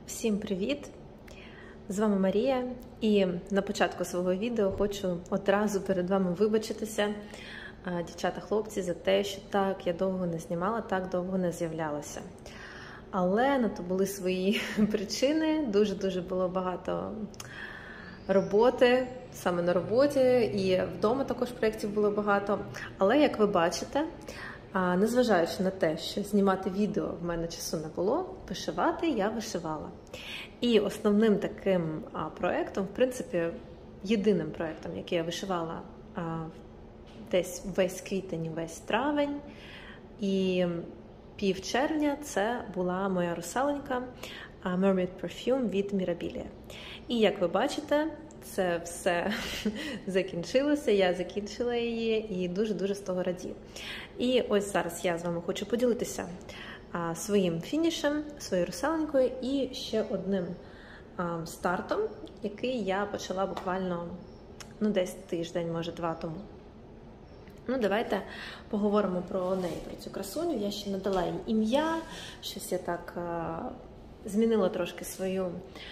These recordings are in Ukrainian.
Всім привіт! З вами Марія, і на початку свого відео хочу одразу перед вами вибачитися, дівчата-хлопці, за те, що так я довго не знімала, так довго не з'являлася. Але на то були свої причини, дуже було багато роботи, саме на роботі, і вдома також проєктів було багато. Але, як ви бачите, незважаючи на те, що знімати відео в мене часу не було, вишивати я вишивала. І основним таким проєктом, в принципі, єдиним проєктом, який я вишивала десь весь квітень, весь травень і пів червня, це була моя русаленька Mermaid Perfume від Mirabilia. І як ви бачите, це все закінчилося, я закінчила її і дуже з того радію. І ось зараз я з вами хочу поділитися своїм фінішем, своєю русаленькою і ще одним стартом, який я почала буквально десь тиждень, може 2 тому. Давайте поговоримо про неї, про цю красуню. Я ще надала їй ім'я, щось я так змінила трошки свою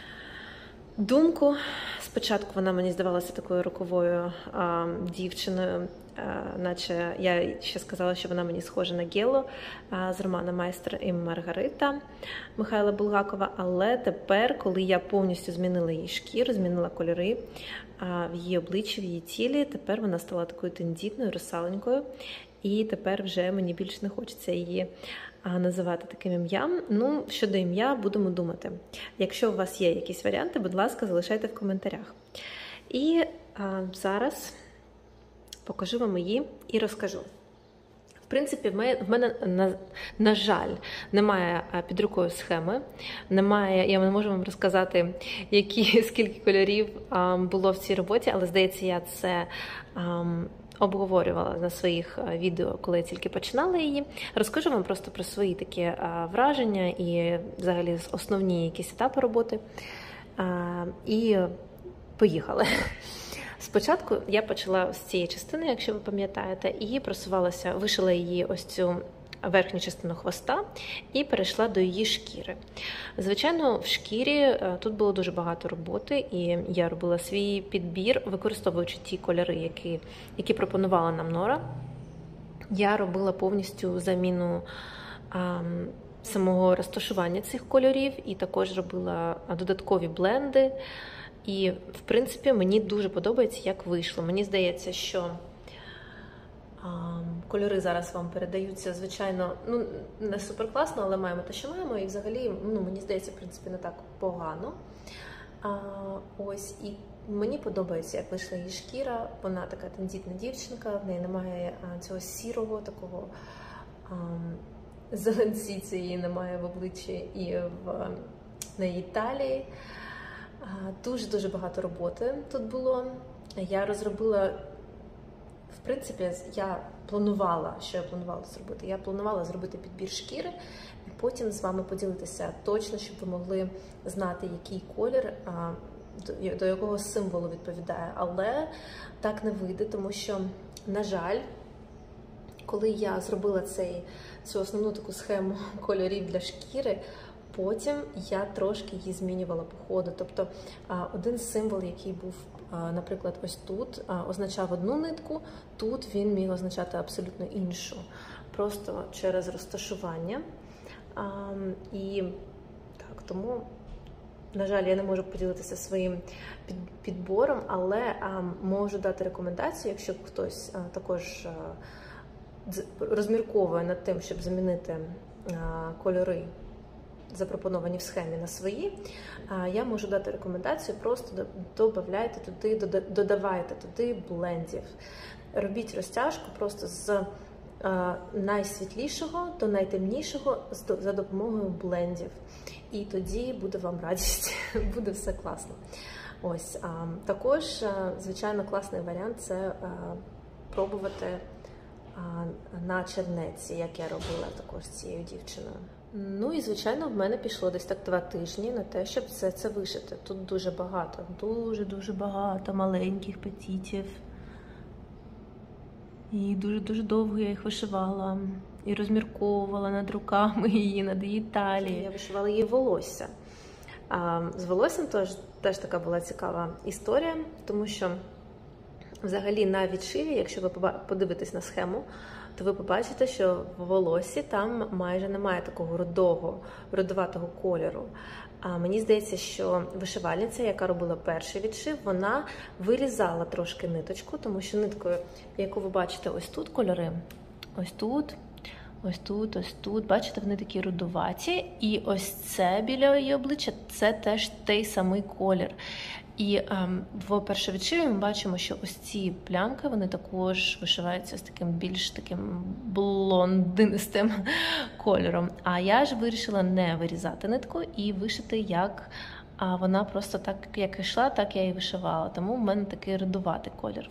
думку. Спочатку вона мені здавалася такою роковою дівчиною, наче я ще сказала, що вона мені схожа на Гелу з роману «Майстер і Маргарита» Михайла Булгакова, але тепер, коли я повністю змінила її шкіру, змінила кольори в її обличчі, в її тілі, тепер вона стала такою тендітною, русаленькою, і тепер вже мені більше не хочеться її називати таким ім'ям. Щодо ім'я, будемо думати. Якщо у вас є якісь варіанти, будь ласка, залишайте в коментарях. І зараз покажу вам її і розкажу. В принципі, в мене, на жаль, немає під рукою схеми, немає, я не можу вам розказати, скільки кольорів було в цій роботі, але, здається, я це обговорювала на своїх відео, коли я тільки починала її. Розкажу вам просто про свої такі враження і взагалі основні якісь етапи роботи. І поїхали. Спочатку я почала з цієї частини, якщо ви пам'ятаєте, і просувалася, вишила її ось цю верхню частину хвоста і перейшла до її шкіри. Звичайно, в шкірі тут було дуже багато роботи, і я робила свій підбір, використовуючи ті кольори, які пропонувала нам Нора. Я робила повністю заміну самого розташування цих кольорів і також робила додаткові бленди. І, в принципі, мені дуже подобається, як вийшло. Мені здається, що кольори зараз вам передаються, звичайно, не супер класно, але маємо те, що маємо. І взагалі, мені здається, в принципі, не так погано. Ось, і мені подобається, як вийшла її шкіра. Вона така тендітна дівчинка, в неї немає цього сірого, такого зеленці цієї немає в обличчі і на її талії. Дуже багато роботи тут було. Я розробила, в принципі, я планувала зробити. Я планувала зробити підбір шкіри і потім з вами поділитися точно, щоб ви могли знати, який колір, до якого символу відповідає. Але так не вийде, тому що, на жаль, коли я зробила цю основну таку схему кольорів для шкіри, потім я трошки її змінювала по ходу. Тобто один символ, який був, наприклад, ось тут, означав одну нитку, тут він міг означати абсолютно іншу. Просто через розташування. І так, тому, на жаль, я не можу поділитися своїм підбором, але можу дати рекомендацію, якщо хтось також розмірковує над тим, щоб замінити кольори, запропоновані в схемі, на свої, я можу дати рекомендацію, просто додавайте туди блендів. Робіть розтяжку просто з найсвітлішого до найтемнішого за допомогою блендів. І тоді буде вам радість, буде все класно. Ось, також, звичайно, класний варіант – це пробувати на чернеці, як я робила також з цією дівчиною. І, звичайно, в мене пішло десь так 2 тижні на те, щоб все це вишити. Тут дуже багато, дуже багато маленьких петітів. І дуже довго я їх вишивала. І розмірковувала над руками її, над її талією. Я вишивала її волосся. З волоссям теж така була цікава історія, тому що взагалі на відшиві, якщо ви подивитесь на схему, то ви побачите, що в волоссі там майже немає такого рудуватого кольору. Мені здається, що вишивальниця, яка робила перший відшив, вона вирізала трошки ниточку, тому що ниткою, яку ви бачите ось тут кольори, ось тут, ось тут, ось тут, бачите, вони такі рудуваті, і ось це біля її обличчя, це теж той самий колір. І в першовідшиві ми бачимо, що ось ці плямки, вони також вишиваються з таким більш таким блондинистим кольором. А я ж вирішила не вирізати нитку і вишити, як вона просто так, як йшла, так я і вишивала. Тому в мене такий рудуватий колір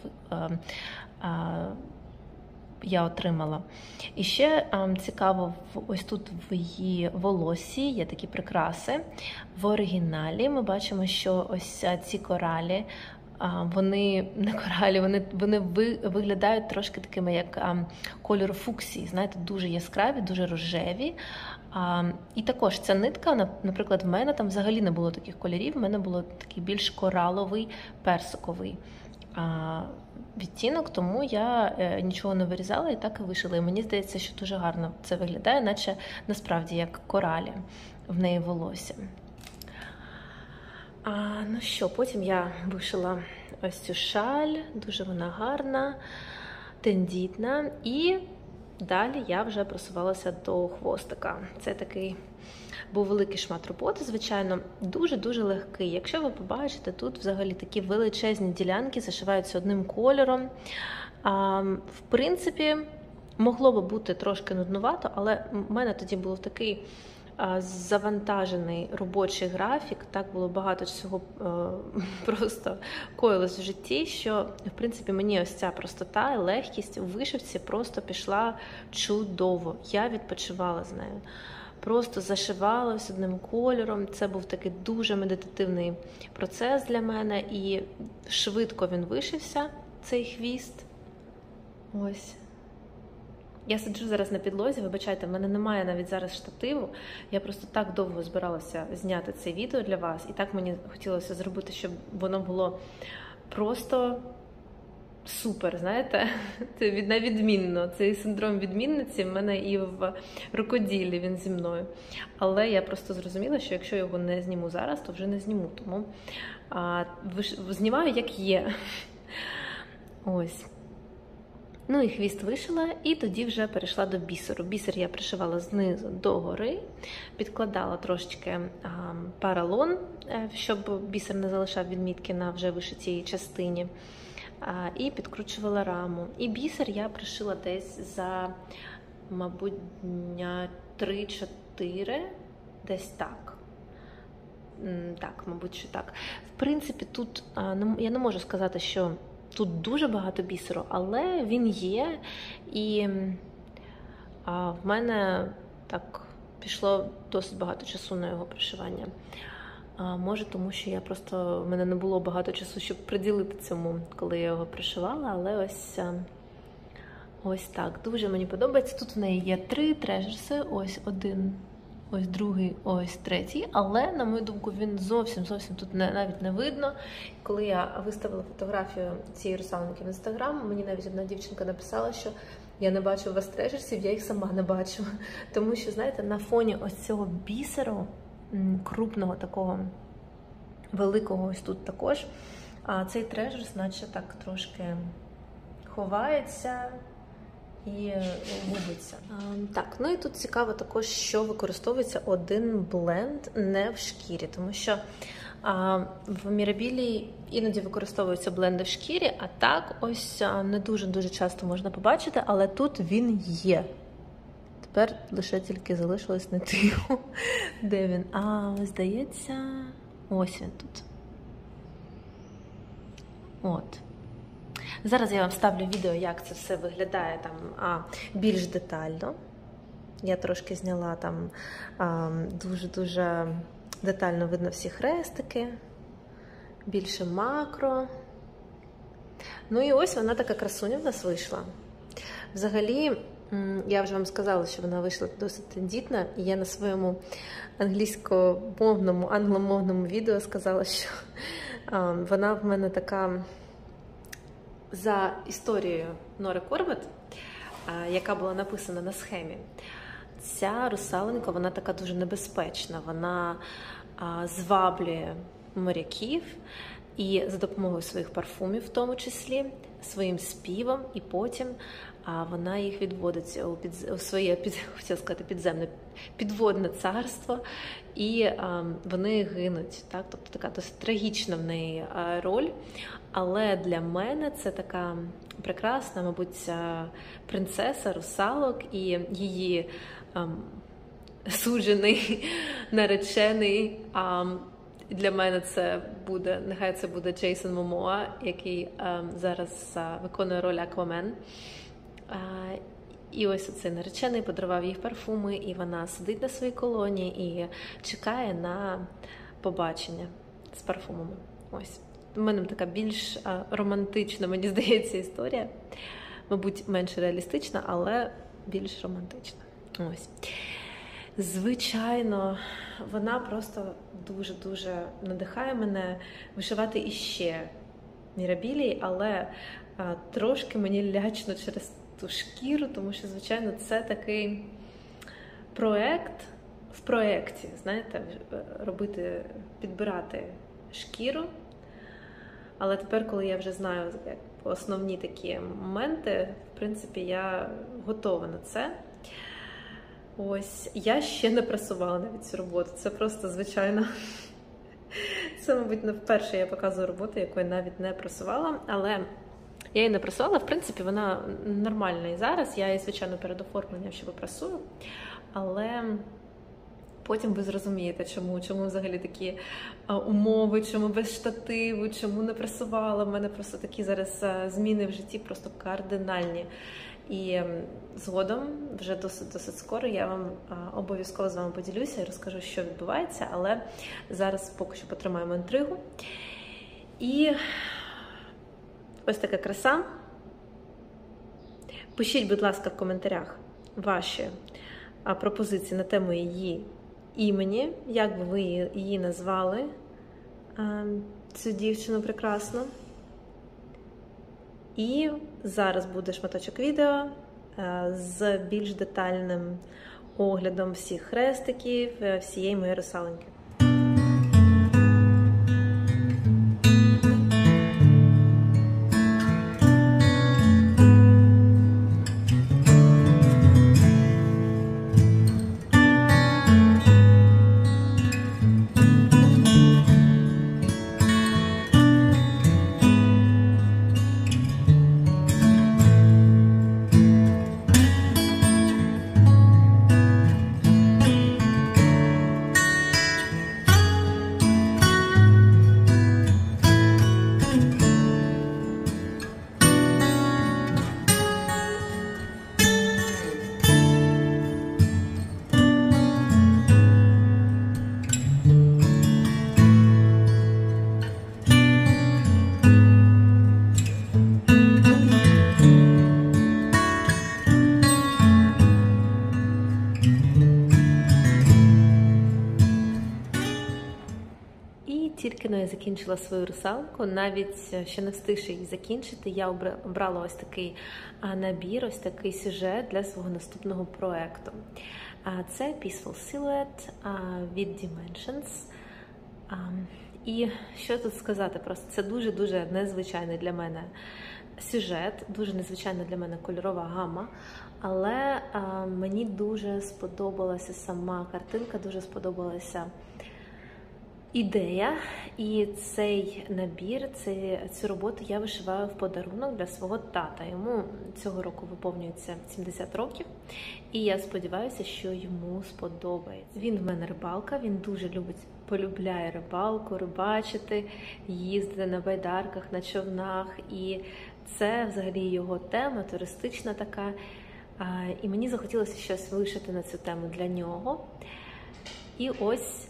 я отримала. І ще цікаво, ось тут в її волоссі є такі прикраси. В оригіналі ми бачимо, що ось ці коралі, вони не коралі, вони виглядають трошки такими, як кольору фуксії, знаєте, дуже яскраві, дуже рожеві. І також ця нитка, наприклад, в мене там взагалі не було таких кольорів, в мене було такий більш кораловий, персиковий відтінок, тому я нічого не вирізала і так і вишила. І мені здається, що дуже гарно це виглядає, наче насправді як коралі в неї волосся. Ну що, потім я вишила ось цю шаль, дуже вона гарна, тендітна, і далі я вже просувалася до хвостика. Це такий був великий шмат роботи, звичайно, дуже-дуже легкий. Якщо ви побачите, тут взагалі такі величезні ділянки зашиваються одним кольором. В принципі, могло би бути трошки нуднувато, але в мене тоді був такий завантажений робочий графік, так було багато всього просто коїлось в житті, що, в принципі, мені ось ця простота і легкість у вишивці просто пішла чудово. Я відпочивала з нею. Просто зашивалась одним кольором. Це був такий дуже медитативний процес для мене, і швидко він вишився, цей хвіст. Ось. Я сиджу зараз на підлозі, вибачайте, в мене немає навіть зараз штативу. Я просто так довго збиралася зняти це відео для вас, і так мені хотілося зробити, щоб воно було просто супер, знаєте, це на відмінно. Цей синдром відмінниці в мене і в рукоділлі він зі мною. Але я просто зрозуміла, що якщо його не зніму зараз, то вже не зніму. Тому знімаю як є. Ось. Ну і хвіст вишила, і тоді вже перейшла до бісеру. Бісер я пришивала знизу до гори, підкладала трошечки поролон, щоб бісер не залишав відмітки на вже вишитій частині. І підкручувала раму. І бісер я пришила десь за, мабуть, дня 3-4, десь так. Так, мабуть, що так. В принципі, тут я не можу сказати, що тут дуже багато бісеру, але він є, і в мене так пішло досить багато часу на його пришивання. Може, тому що в мене не було багато часу, щоб приділити цьому, коли я його пришивала, але ось так. Дуже мені подобається. Тут в неї є 3 трежерси, ось один, ось другий, ось третій, але, на мою думку, він зовсім тут навіть не видно. Коли я виставила фотографію цієї русалоньки в Інстаграм, мені навіть одна дівчинка написала, що я не бачу у вас трежерсів, я їх сама не бачу. Тому що, знаєте, на фоні ось цього бісеру, крупного такого, великого ось тут також, а цей трежерс наче так трошки ховається і губиться. Так, ну і тут цікаво також, що використовується один бленд не в шкірі, тому що в Мірабілі іноді використовуються бленди в шкірі, а так ось не дуже часто можна побачити, але тут він є. Тепер лише тільки залишилось знайти його. Де він? Здається, ось він тут. От. Зараз я вам ставлю відео, як це все виглядає там більш детально. Я трошки зняла там дуже-дуже детально видно всі хрестики, більше макро. Ну і ось вона така красуня в нас вийшла. Взагалі, Я вже вам сказала, що вона вийшла досить тендітна, і я на своєму англомовному відео сказала, що вона в мене така за історією Нори Корбет, яка була написана на схемі. Ця русалонька, вона така дуже небезпечна, вона зваблює моряків і за допомогою своїх парфумів, в тому числі, своїм співом, і потім вона їх відводить у своє, хотіла сказати, підводне царство, і вони гинуть. Так? Тобто така досить трагічна в неї роль, але для мене це така прекрасна, мабуть, принцеса русалок, і її суджений, наречений. Для мене це буде, нехай це буде Джейсон Момоа, який зараз виконує роль Аквамен. І ось оцей наречений подарував їй парфуми, і вона сидить на своїй колоні і чекає на побачення з парфумами. Ось. У мене така більш романтична, мені здається, історія. Мабуть, менш реалістична, але більш романтична. Ось. Звичайно, вона просто дуже-дуже надихає мене вишивати іще мірабілій, але трошки мені лячно через ту шкіру, тому що, звичайно, це такий проект в проєкті, знаєте, підбирати шкіру. Але тепер, коли я вже знаю основні такі моменти, в принципі, я готова на це. Ось, я ще не прасувала навіть цю роботу. Це просто, звичайно, це, мабуть, не вперше я показую роботу, яку я навіть не прасувала, але я її не прасувала, в принципі, вона нормальна і зараз. Я її, звичайно, перед оформленням ще попрасую, але потім ви зрозумієте, чому взагалі такі умови, чому без штативу, чому не прасувала. У мене просто такі зараз зміни в житті просто кардинальні. І згодом, вже досить скоро, я вам обов'язково з вами поділюся і розкажу, що відбувається, але зараз поки що потримаємо інтригу. І ось така краса. Пишіть, будь ласка, в коментарях ваші пропозиції на тему її імені, як би ви її назвали, цю дівчину прекрасну. І зараз буде шматочок відео з більш детальним оглядом всіх хрестиків, всієї моєї русалоньки. Тільки я закінчила свою русалку, навіть ще не встигши її закінчити, я обрала ось такий набір, ось такий сюжет для свого наступного проєкту. Це Peaceful Silhouette від Dimensions. І що тут сказати, просто це дуже-дуже незвичайний для мене сюжет, дуже незвичайна для мене кольорова гама, але мені дуже сподобалася сама картинка, дуже сподобалася ідея, і цей набір, цю роботу я вишиваю в подарунок для свого тата. Йому цього року виповнюється 70 років, і я сподіваюся, що йому сподобається. Він в мене рибалка, він дуже полюбляє рибалку, рибачити, їздити на байдарках, на човнах, і це взагалі його тема, туристична така, і мені захотілося щось вишити на цю тему для нього. І ось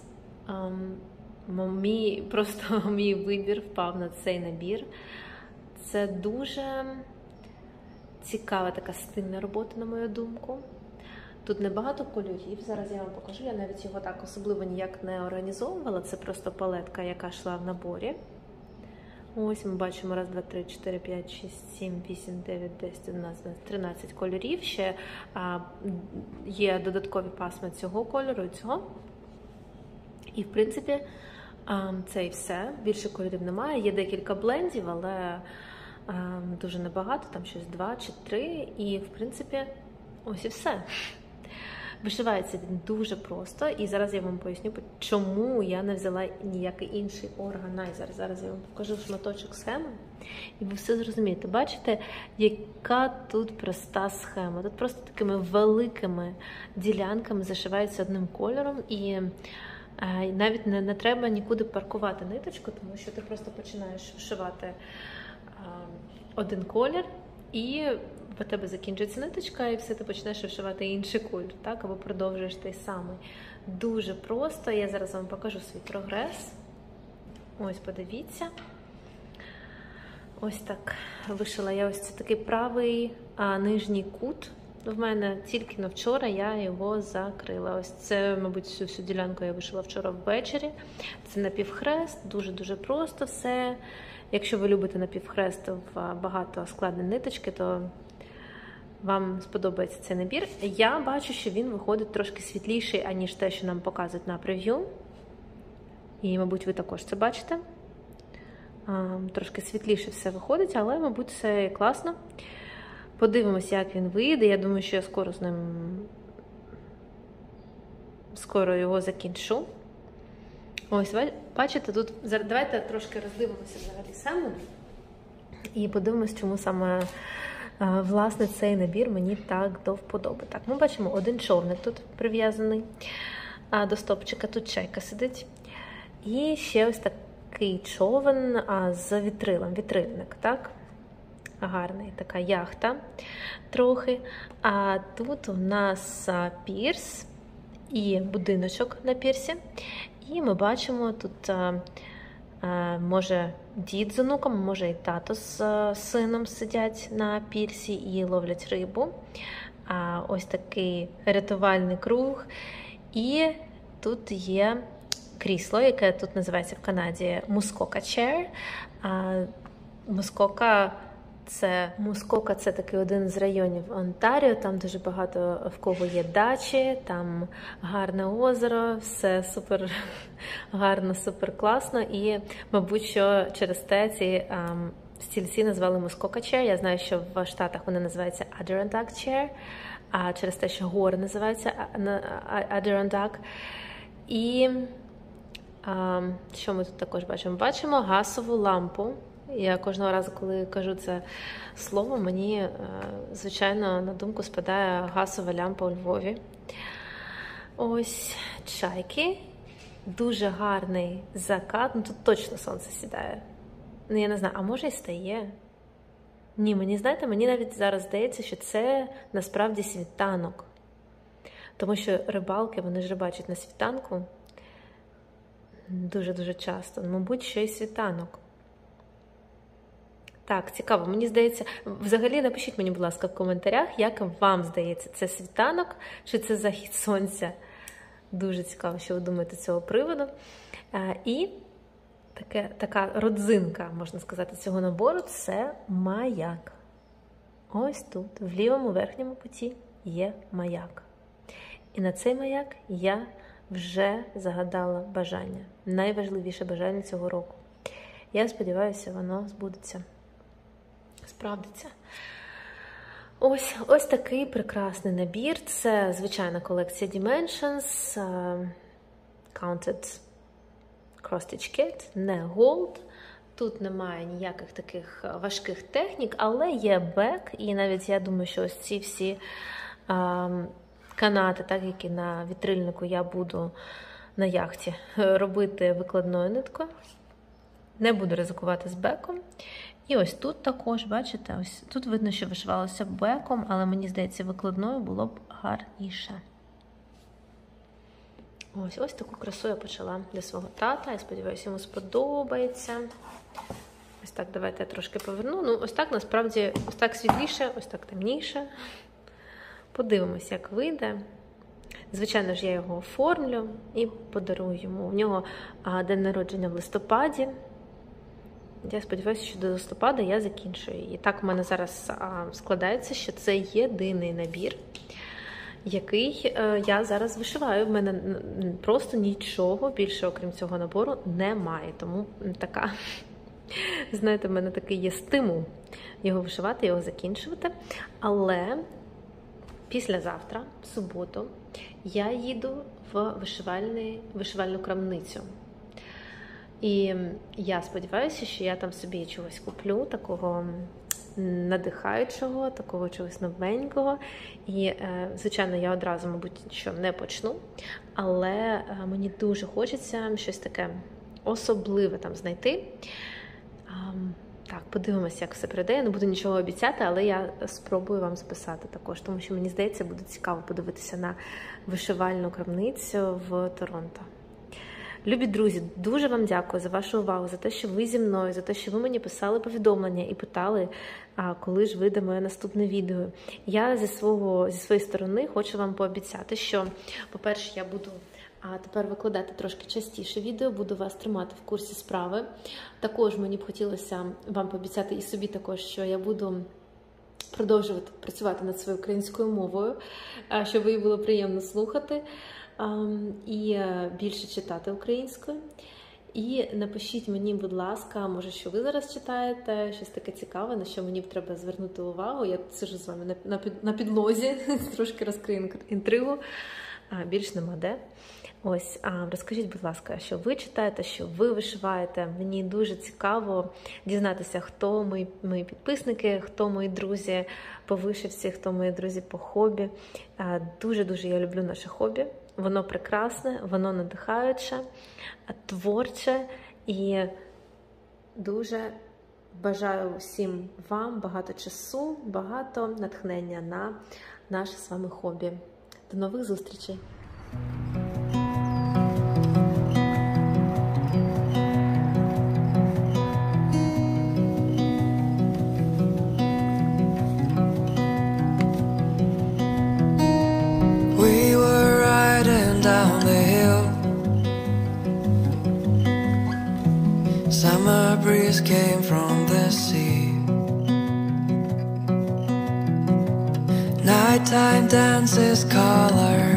мій вибір впав на цей набір. Цікава така стильна робота, на мою думку. Тут небагато кольорів, зараз я вам покажу, я навіть його так особливо ніяк не організовувала, це просто палетка, яка йшла в наборі. Ось ми бачимо 1, 2, 3, 4, 5, 6, 7, 8, 9, 10, 11, 12, 13 кольорів. Ще є додаткові пасми цього кольору і цього. І, в принципі, це і все. Більше кольорів немає. Є декілька блендів, але дуже небагато, там щось 2 чи 3. І, в принципі, ось і все. Вишивається він дуже просто, і зараз я вам поясню, чому я не взяла ніякий інший органайзер. Зараз я вам покажу шматочок схеми, і ви все зрозумієте. Бачите, яка тут проста схема. Тут просто такими великими ділянками зашивається одним кольором, і навіть не треба нікуди паркувати ниточку, тому що ти просто починаєш вшивати один колір, і у тебе закінчується ниточка, і все, ти почнеш вишивати інший колір, так? Або продовжуєш той самий. Дуже просто. Я зараз вам покажу свій прогрес. Ось, подивіться. Ось так вишила я ось такий правий нижній кут. В мене тільки на вчора я його закрила. Ось це, мабуть, всю ділянку я вишила вчора ввечері. Це напівхрест, дуже-дуже просто все. Якщо ви любите напівхрест в багато складної ниточки, то вам сподобається цей набір. Я бачу, що він виходить трошки світліший, аніж те, що нам показують на прев'ю. І, мабуть, ви також це бачите. Трошки світліше все виходить, але, мабуть, все класно. Подивимося, як він вийде. Я думаю, що я скоро його закінчу. Ось, бачите, тут, давайте трошки роздивимося взагалі саме. І подивимося, чому саме, власне, цей набір мені так до вподоби. Так, ми бачимо один човник тут прив'язаний до стопчика, тут чайка сидить. І ще ось такий човен з вітрилом, вітрильник, так? Гарний, така яхта трохи. А тут у нас пірс і будиночок на пірсі. І ми бачимо, тут може дід з онуком, може і тато з сином сидять на пірсі і ловлять рибу. Ось такий рятувальний круг. І тут є крісло, яке тут називається в Канаді Muskoka Chair. Мускока – це такий один з районів Онтаріо, там дуже багато в кого є дачі, там гарне озеро, все супер гарно, супер класно. І, мабуть, що через те ці стільці назвали Muskoka Chair. Я знаю, що в Штатах вони називаються Adirondack Chair, а через те, що гори називаються Adirondack. І що ми тут також бачимо? Бачимо газову лампу. Я кожного разу, коли кажу це слово, мені, звичайно, на думку спадає газова лямпа у Львові. Ось чайки. Дуже гарний закат. Ну, тут точно сонце сідає. Ну, я не знаю, а може і стає? Ні, мені навіть зараз здається, що це насправді світанок. Тому що рибалки, вони ж рибачать на світанку дуже-дуже часто. Мабуть, що і світанок. Так, цікаво. Мені здається, взагалі напишіть мені, будь ласка, в коментарях, як вам здається, це світанок чи це захід сонця. Дуже цікаво, що ви думаєте з цього приводу. І така родзинка, можна сказати, цього набору – це маяк. Ось тут, в лівому верхньому куті, є маяк. І на цей маяк я вже загадала бажання. Найважливіше бажання цього року. Я сподіваюся, воно збудеться. Справдиться. Ось такий прекрасний набір. Це звичайна колекція Dimensions, Counted Cross-Stitch Kit, не Gold. Тут немає ніяких таких важких технік, але є бек, і навіть я думаю, що ось ці всі канати, так, які на вітрильнику я буду на яхті робити викладною ниткою. Не буду ризикувати з беком. І ось тут також, бачите, ось тут видно, що вишивалося беком, але мені здається, викладною було б гарніше. Ось таку красу я почала для свого тата. Я сподіваюся, йому сподобається. Ось так, давайте я трошки поверну. Ну, ось так, насправді, ось так світліше, ось так темніше. Подивимось, як вийде. Звичайно ж, я його оформлю і подарую йому. У нього день народження в листопаді. Я сподіваюся, що до листопада я закінчую. І так в мене зараз складається, що це єдиний набір, який я зараз вишиваю. В мене просто нічого більше, окрім цього набору, немає. Тому така, знаєте, в мене такий є стимул його вишивати, його закінчувати. Але післязавтра, в суботу, я їду в вишивальну крамницю. І я сподіваюся, що я там собі чогось куплю, такого надихаючого, такого чогось новенького. І, звичайно, я одразу, мабуть, що не почну, але мені дуже хочеться щось таке особливе там знайти. Так, подивимося, як все прийде. Я не буду нічого обіцяти, але я спробую вам записати також, тому що, мені здається, буде цікаво подивитися на вишивальну крамницю в Торонто. Любі друзі, дуже вам дякую за вашу увагу, за те, що ви зі мною, за те, що ви мені писали повідомлення і питали, коли ж вийде моє наступне відео. Я зі своєї сторони хочу вам пообіцяти, що, по-перше, я буду тепер викладати трошки частіше відео, буду вас тримати в курсі справи. Також мені б хотілося вам пообіцяти і собі також, що я буду продовжувати працювати над своєю українською мовою, щоб її було приємно слухати і більше читати українською. І напишіть мені, будь ласка, може, що ви зараз читаєте, щось таке цікаве, на що мені треба звернути увагу. Я сиджу з вами на підлозі, трошки розкрию інтригу, більш нема де. Ось, розкажіть, будь ласка, що ви читаєте, що ви вишиваєте. Мені дуже цікаво дізнатися, хто мої підписники, хто мої друзі по вишивці, хто мої друзі по хобі. Дуже-дуже я люблю наше хобі. Воно прекрасне, воно надихаюче, творче і дуже бажаю всім вам багато часу, багато натхнення на наше з вами хобі. До нових зустрічей! Summer breeze came from the sea. Nighttime dances color